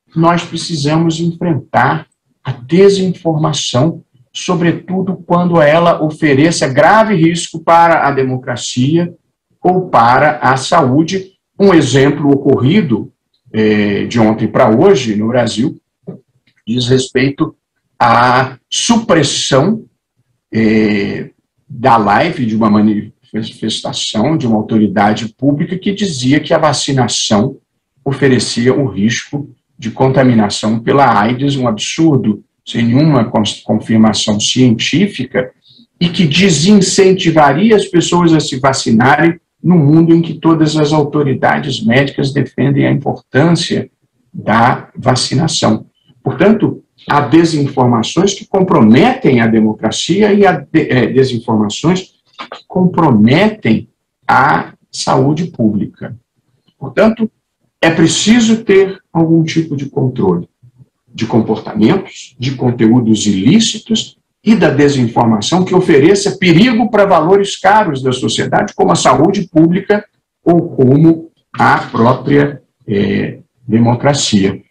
nós precisamos enfrentar a desinformação, sobretudo quando ela ofereça grave risco para a democracia ou para a saúde. Um exemplo ocorrido de ontem para hoje no Brasil diz respeito à supressão da live de uma manifestação de uma autoridade pública que dizia que a vacinação oferecia um risco de contaminação pela AIDS, um absurdo, sem nenhuma confirmação científica, e que desincentivaria as pessoas a se vacinarem no mundo em que todas as autoridades médicas defendem a importância da vacinação. Portanto, há desinformações que comprometem a democracia e há desinformações que comprometem a saúde pública. Portanto, é preciso ter algum tipo de controle de comportamentos, de conteúdos ilícitos e da desinformação que ofereça perigo para valores caros da sociedade, como a saúde pública ou como a própria democracia.